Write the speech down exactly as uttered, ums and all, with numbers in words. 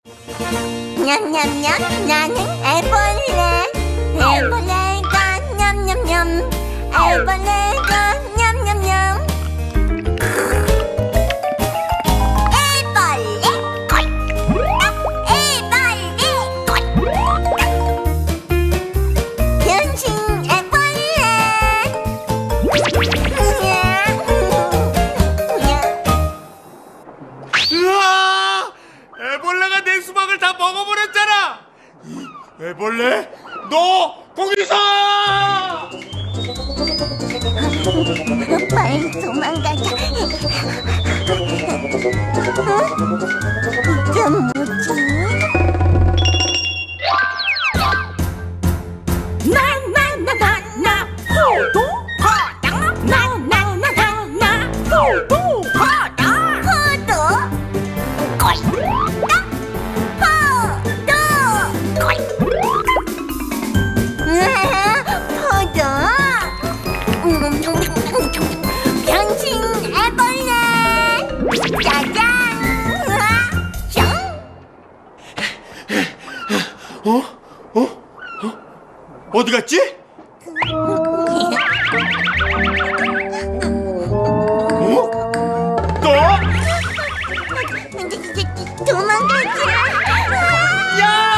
냠냠냠 나는 애벌레. 애벌레가 냠냠냠. 애벌레가 냠냠냠. 애벌레 꼴딱. 애벌레 꼴딱. 변신 애벌레. 으아! 애벌레가 내 수박을 다 먹어버렸잖아. 애벌레, 너 거기서! 빨리 도망가자. 어? 이게 뭐지? 나나나나나 호두과자. 나나나나나 호두과자. 호두 꼴딱. 호두 꼴딱. 으아, 포도. 변신 애벌레. 짜잔. 으아, 짱. 어? 어? 어? 어디 갔지? 어? 너? 도망가자. 야!